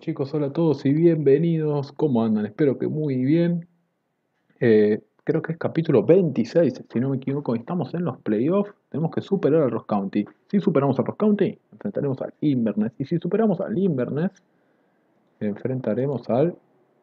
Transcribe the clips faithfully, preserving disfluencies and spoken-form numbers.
chicos, hola a todos y bienvenidos. ¿Cómo andan? Espero que muy bien. Eh, creo que es capítulo veintiséis, si no me equivoco. Estamos en los playoffs. Tenemos que superar al Ross County. Si superamos al Ross County, enfrentaremos al Inverness. Y si superamos al Inverness, enfrentaremos al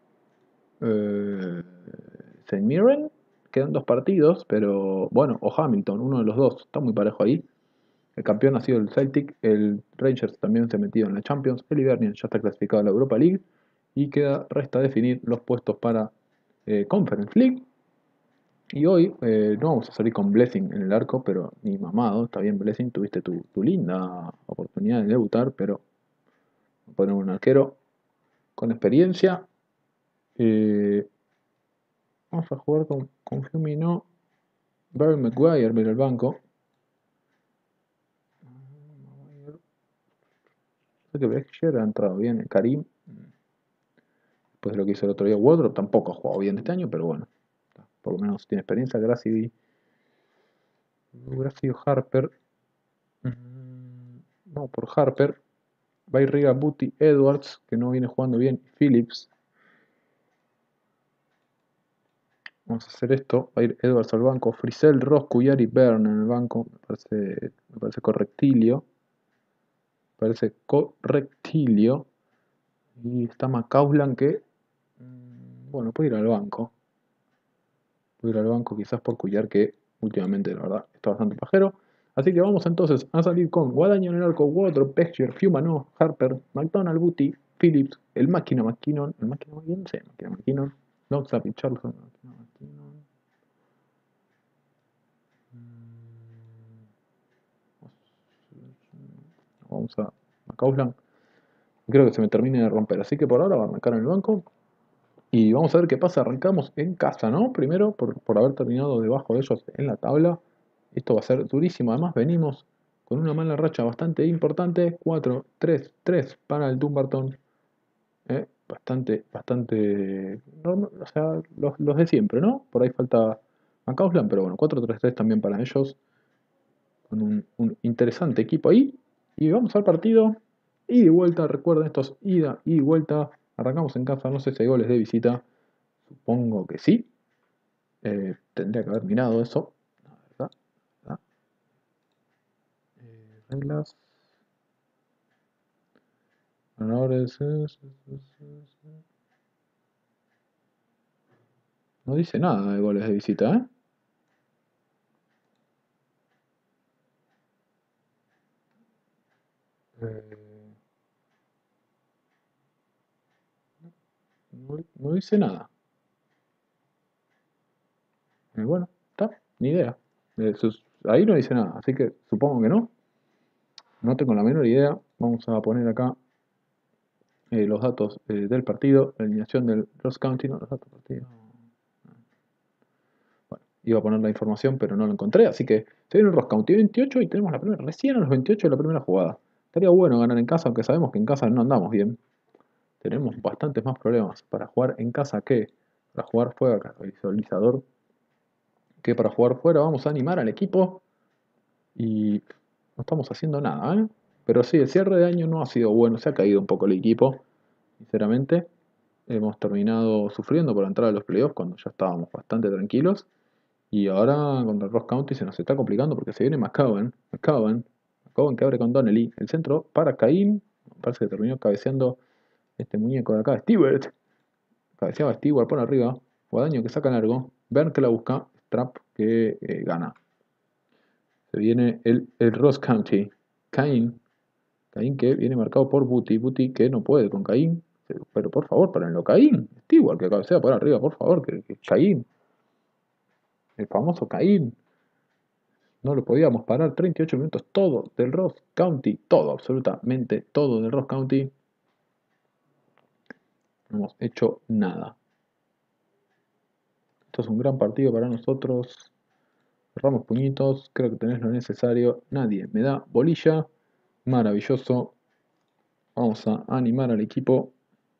eh, Saint Mirren. Quedan dos partidos, pero bueno, o Hamilton, uno de los dos. Está muy parejo ahí. El campeón ha sido el Celtic, el Rangers también se ha metido en la Champions, el Hibernian ya está clasificado a la Europa League y queda, resta definir los puestos para eh, Conference League. Y hoy eh, no vamos a salir con Blessing en el arco, pero ni mamado, está bien Blessing, tuviste tu, tu linda oportunidad de debutar, pero ponemos un arquero con experiencia. Eh, Vamos a jugar con, con Firmino, Barry Maguire, mira el banco. Sé que Berkshire ha entrado bien, Karim. Después de lo que hizo el otro día Wardrobe, tampoco ha jugado bien este año, pero bueno, por lo menos tiene experiencia. Gracie, Gracie Harper, mm, no, por Harper, Bayriga, Buti, Edwards, que no viene jugando bien, Phillips. Vamos a hacer esto, va a ir Edwards al banco, Frisell, Ross, Cuyari, Byrne en el banco, me parece, me parece correctilio, me parece correctilio. Y está McCausland que, mm, bueno, puede ir al banco. Puede ir al banco quizás por Cuyar que últimamente la verdad está bastante pajero. Así que vamos entonces a salir con Guadaño en el arco, Wardrobe, Pexger, Fumano, Harper, McDonald, Booty, Phillips, el máquina McKinnon, el máquina McKinnon, sí, el máquina McKinnon, Noxap y Charlson, máquina McKinnon. Vamos a McCausland. Creo que se me termine de romper, así que por ahora va a arrancar en el banco. Y vamos a ver qué pasa. Arrancamos en casa, ¿no? Primero, por, por haber terminado debajo de ellos en la tabla. Esto va a ser durísimo. Además, venimos con una mala racha bastante importante. cuatro, tres, tres para el Dumbarton. ¿eh? Bastante, bastante. normal, o sea, los, los de siempre, ¿no? Por ahí falta McCausland, pero bueno, cuatro tres tres también para ellos. Con un, un interesante equipo ahí. Y vamos al partido. Ida y vuelta, recuerden, estos ida y vuelta. Arrancamos en casa, no sé si hay goles de visita. Supongo que sí. Eh, tendría que haber mirado eso. La verdad. ¿verdad? Eh, reglas. Ganadores. eh, No dice nada de goles de visita, ¿eh? Eh, no, no dice nada. Eh, bueno, está, ni idea. Eh, sus- ahí no dice nada, así que supongo que no. No tengo la menor idea. Vamos a poner acá eh, los datos eh, del partido, la alineación del Ross County, no, los datos del partido. Bueno, iba a poner la información, pero no lo encontré, así que se viene el Ross County veintiocho y tenemos la primera, recién a los veintiocho de la primera jugada. Estaría bueno ganar en casa, aunque sabemos que en casa no andamos bien. Tenemos bastantes más problemas para jugar en casa que para jugar fuera, visualizador, que para jugar fuera. Vamos a animar al equipo y no estamos haciendo nada, ¿eh? Pero sí, el cierre de año no ha sido bueno, se ha caído un poco el equipo, sinceramente. Hemos terminado sufriendo por entrar a los playoffs cuando ya estábamos bastante tranquilos. Y ahora contra el Ross County se nos está complicando porque se viene McCowan. McCowan. McCowan que abre con Donnelly. El centro para Caín. Parece que terminó cabeceando este muñeco de acá, Stewart. Cabeceaba Stewart por arriba. Guadaño que saca largo. Bern que la busca. Trap que eh, gana. Se viene el, el Ross County. Caín. Caín que viene marcado por Booty. Booty que no puede con Caín. Pero por favor, parenlo. Caín. Stewart que cabecea por arriba, por favor. Que, que Caín. El famoso Caín. No lo podíamos parar. treinta y ocho minutos, todo del Ross County. Todo, absolutamente todo del Ross County. No hemos hecho nada. Esto es un gran partido para nosotros. Cerramos puñitos. Creo que tenés lo necesario. Nadie me da bolilla. Maravilloso. Vamos a animar al equipo.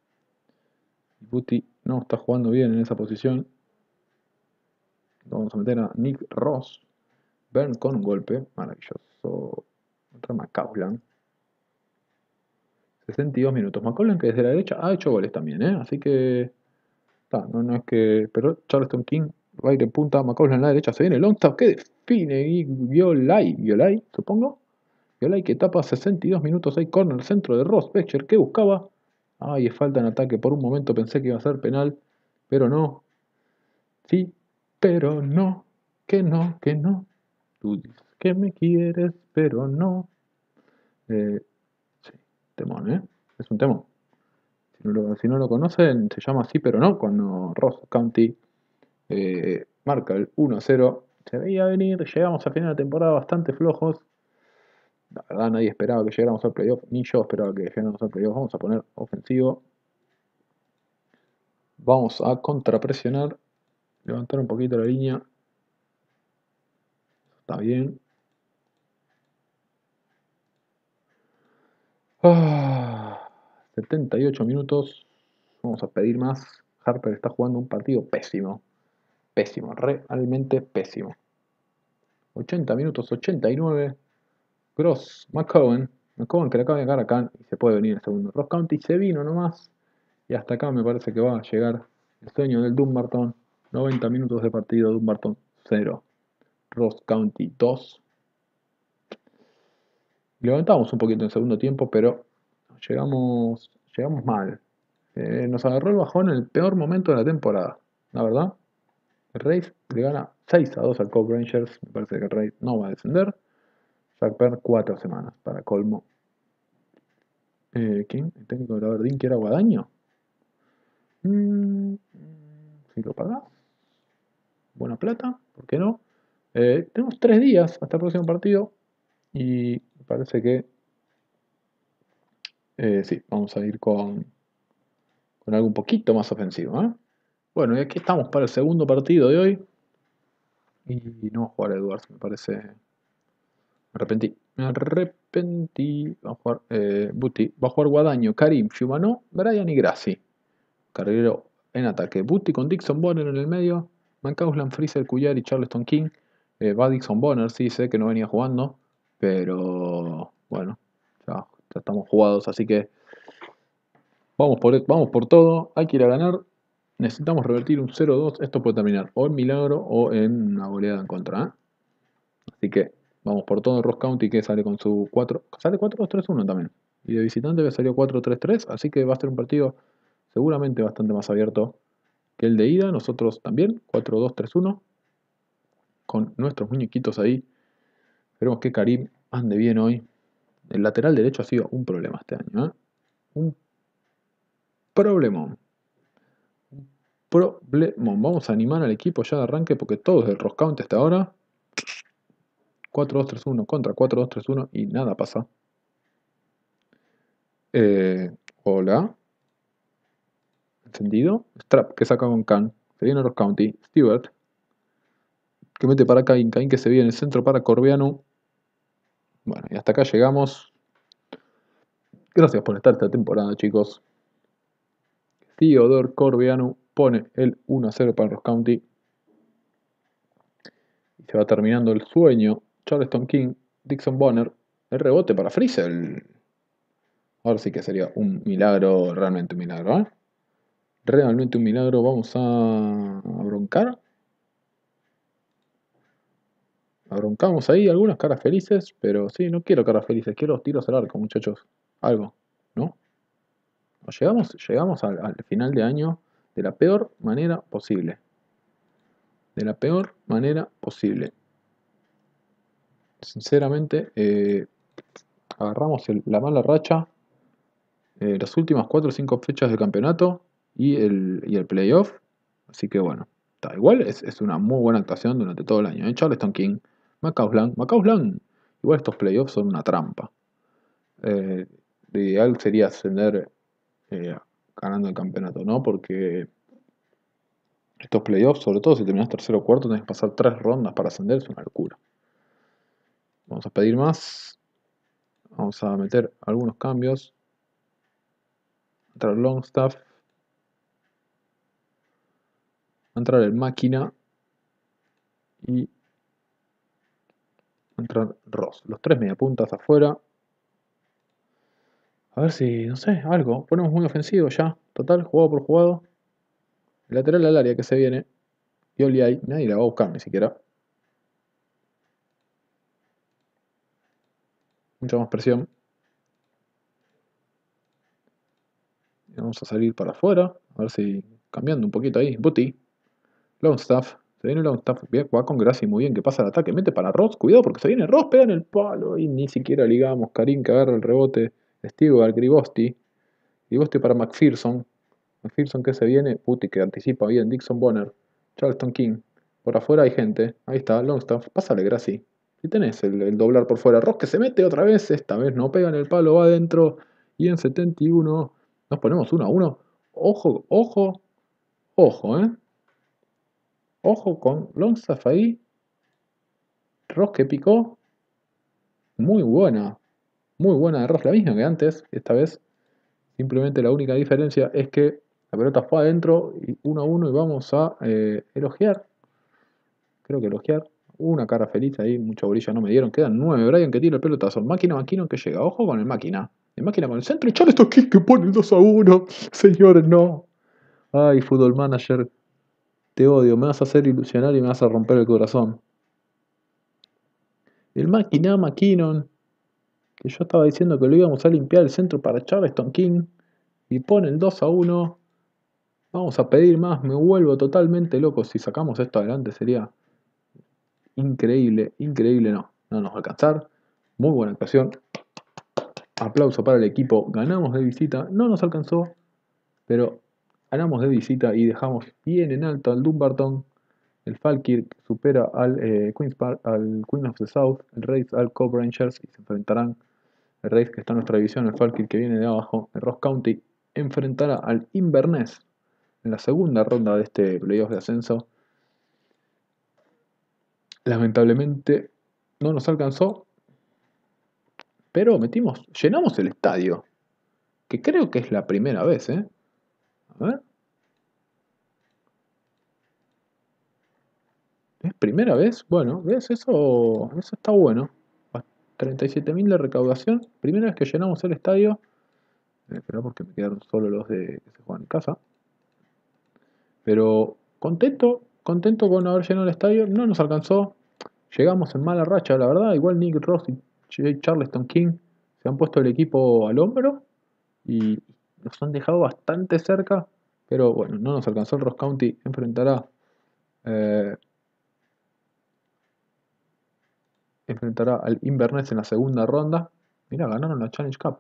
Buti no está jugando bien en esa posición. Vamos a meter a Nick Ross. Bern con un golpe. Maravilloso. Contra McCausland. sesenta y dos minutos. McCollum, que desde la derecha ha hecho goles también, ¿eh? Así que... Ta, no, no es que... Pero Charleston King va a ir en punta. McCollum en la derecha. Se viene Longstaff que define. Y Violay. Violay, supongo. Violay que tapa sesenta y dos minutos. Hay corner centro de Ross Becher que buscaba. Ay, es falta en ataque. Por un momento pensé que iba a ser penal. Pero no. Sí, pero no. Que no, que no. Tú dices que me quieres, pero no. Eh, sí, temón, ¿eh? Es un temón. Si no, lo, si no lo conocen, se llama así, pero no. Cuando Ross County eh, marca el uno a cero. Se veía venir. Llegamos a final de temporada bastante flojos. La verdad, nadie esperaba que llegáramos al playoff. Ni yo esperaba que llegáramos al playoff. Vamos a poner ofensivo. Vamos a contrapresionar. Levantar un poquito la línea. Está bien. Ah, setenta y ocho minutos. Vamos a pedir más. Harper está jugando un partido pésimo. Pésimo, realmente pésimo. ochenta minutos, ochenta y nueve. Gross, McCowan. McCowan que le acaba de llegar acá y se puede venir el segundo. Ross County se vino nomás. Y hasta acá me parece que va a llegar el sueño del Dumbarton. noventa minutos de partido, Dumbarton cero. Ross County dos. Levantamos un poquito en el segundo tiempo, pero llegamos, llegamos mal. Eh, nos agarró el bajón en el peor momento de la temporada, la verdad. El Rays le gana seis a dos al Cove Rangers. Me parece que el Rays no va a descender. Jack Byrne, cuatro semanas para colmo. Eh, ¿Quién? El técnico de la Verdín, que era Guadaño. Mm, si lo pagás, buena plata, ¿por qué no? Eh, tenemos tres días hasta el próximo partido. Y me parece que eh, sí, vamos a ir con, con algo un poquito más ofensivo, ¿eh? Bueno, y aquí estamos para el segundo partido de hoy. Y no va a jugar Edwards, me parece. Me arrepentí. Me arrepentí. Va a jugar eh, Buti. Va a jugar Guadaño, Karim, Fiumano, Brian y Grassi. Carguero en ataque. Buti con Dixon Bonner en el medio. McCausland, Freezer, Cuyar y Charleston King. Eh, va Dixon Bonner, sí, sé que no venía jugando. Pero bueno, ya, ya estamos jugados, así que vamos por, vamos por todo. Hay que ir a ganar. Necesitamos revertir un cero dos. Esto puede terminar o en milagro o en una goleada en contra, ¿eh? Así que vamos por todo. Ross County que sale con su cuatro. Sale cuatro dos tres uno también. Y de visitante que salió cuatro tres tres. Así que va a ser un partido seguramente bastante más abierto que el de ida. Nosotros también. cuatro dos tres uno. Con nuestros muñequitos ahí. Esperemos que Karim ande bien hoy. El lateral derecho ha sido un problema este año, ¿eh? Un problemón. Problemón. Vamos a animar al equipo ya de arranque porque todo es del Ross County hasta ahora. cuatro dos tres uno contra cuatro dos tres uno y nada pasa. Eh, hola. Encendido. Strap que saca con Khan. Se viene Ross County. Stewart. Que mete para Cain. Cain que se viene en el centro para Corbeanu. Bueno, y hasta acá llegamos. Gracias por estar esta temporada, chicos. Theodore Corbeanu pone el uno a cero para Ross County. Y se va terminando el sueño. Charleston King. Dixon Bonner. El rebote para Freezer. Ahora sí que sería un milagro, realmente un milagro, ¿eh? Realmente un milagro. Vamos a, a broncar. Abroncamos ahí algunas caras felices, pero sí, no quiero caras felices, quiero tiros al arco, muchachos. Algo, ¿no? Nos llegamos, llegamos al, al final de año de la peor manera posible. De la peor manera posible. Sinceramente, eh, agarramos el- la mala racha eh, las últimas cuatro o cinco fechas del campeonato y el, y el playoff. Así que bueno, está igual, es, es una muy buena actuación durante todo el año. ¿eh? Charleston King, Macauslan, Macauslan. Igual estos playoffs son una trampa. Eh, lo ideal sería ascender eh, ganando el campeonato, ¿no? Porque estos playoffs, sobre todo si terminas tercero o cuarto, tenés que pasar tres rondas para ascender, es una locura. Vamos a pedir más. Vamos a meter algunos cambios. Entrar Longstaff. Entrar el máquina. Y entrar Ross. Los tres mediapuntas afuera. A ver si, no sé, algo. Ponemos muy ofensivo ya. Total, jugado por jugado. El lateral al área que se viene. Y Oli ahí. Nadie la va a buscar ni siquiera. Mucha más presión. Y vamos a salir para afuera. A ver si cambiando un poquito ahí. Buti. Longstaff. Se viene Longstaff. Bien, va con Gracie muy bien. Que pasa el ataque. Mete para Ross. Cuidado porque se viene Ross. Pega en el palo. Y ni siquiera ligamos. Karim que agarra el rebote. Steve Gribosti. Gribosti para McPherson. McPherson que se viene. Buti que anticipa bien. Dixon Bonner. Charleston King. Por afuera hay gente. Ahí está. Longstaff. Pásale Gracie. Si tenés el, el doblar por fuera. Ross que se mete otra vez. Esta vez no pega en el palo. Va adentro. Y en setenta y uno. Nos ponemos uno a uno. Ojo, ojo. Ojo, eh. Ojo con Longstaff ahí. Ross que picó. Muy buena. Muy buena de Ross. La misma que antes. Esta vez. Simplemente la única diferencia es que la pelota fue adentro. Y uno a uno. Y vamos a eh, elogiar. Creo que elogiar. Una cara feliz ahí. Mucha bolilla no me dieron. Quedan nueve. Brian que tira el pelotazo. Máquina, máquina que llega. Ojo con el máquina. El máquina con el centro. Y Charleston King que pone el dos a uno. Señores, no. Ay, Football Manager. Te odio, me vas a hacer ilusionar y me vas a romper el corazón. El máquina McKinnon, que yo estaba diciendo que lo íbamos a limpiar el centro para Charleston King, y pone el dos a uno. Vamos a pedir más, me vuelvo totalmente loco. Si sacamos esto adelante sería increíble, increíble. No, no nos va a alcanzar. Muy buena actuación. Aplauso para el equipo. Ganamos de visita, no nos alcanzó, pero ganamos de visita y dejamos bien en alto al Dumbarton. El Falkirk supera al, eh, Queen's Park, al Queen of the South, el Race al Cove Rangers y se enfrentarán. El Race que está en nuestra división, el Falkirk que viene de abajo, el Ross County enfrentará al Inverness en la segunda ronda de este playoff de ascenso. Lamentablemente no nos alcanzó, pero metimos, llenamos el estadio, que creo que es la primera vez, ¿eh? A ver. ¿Es primera vez? Bueno, ¿ves? Eso, eso está bueno. treinta y siete mil de recaudación. Primera vez que llenamos el estadio. Eh, Espera porque me quedaron solo los de que se juegan en casa. Pero contento, contento con haber llenado el estadio. No nos alcanzó. Llegamos en mala racha, la verdad. Igual Nick Ross y Charleston King se han puesto el equipo al hombro y nos han dejado bastante cerca. Pero bueno, no nos alcanzó. El Ross County enfrentará eh, enfrentará al Inverness en la segunda ronda. Mira, ganaron la Challenge Cup.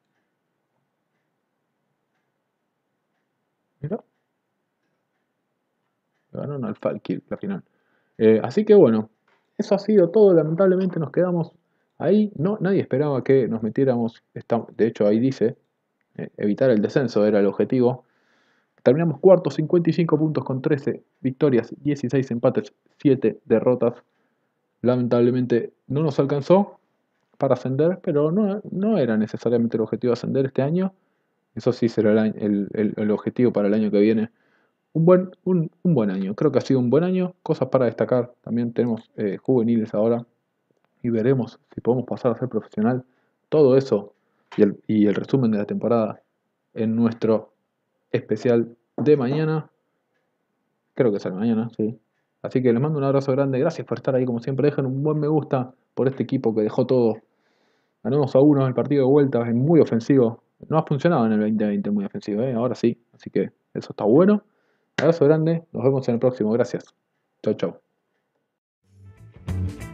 Mira, ganaron al Falkirk la final. Eh, así que bueno, eso ha sido todo. Lamentablemente nos quedamos ahí. No, nadie esperaba que nos metiéramos. De hecho, ahí dice, eh, evitar el descenso era el objetivo. Terminamos cuarto, cincuenta y cinco puntos con trece victorias, dieciséis empates, siete derrotas. Lamentablemente no nos alcanzó para ascender, pero no, no era necesariamente el objetivo ascender este año. Eso sí será el, el, el, el objetivo para el año que viene. Un buen, un, un buen año, creo que ha sido un buen año. Cosas para destacar, también tenemos eh, juveniles ahora y veremos si podemos pasar a ser profesional. Todo eso y el, y el resumen de la temporada en nuestro especial de mañana. Creo que sale mañana, sí. Así que les mando un abrazo grande. Gracias por estar ahí como siempre. Dejen un buen me gusta por este equipo que dejó todo. Ganamos a uno el partido de vuelta, es muy ofensivo. No ha funcionado en el veinte veinte muy ofensivo, ¿eh? Ahora sí. Así que eso está bueno. Abrazo grande. Nos vemos en el próximo. Gracias. Chau, chau.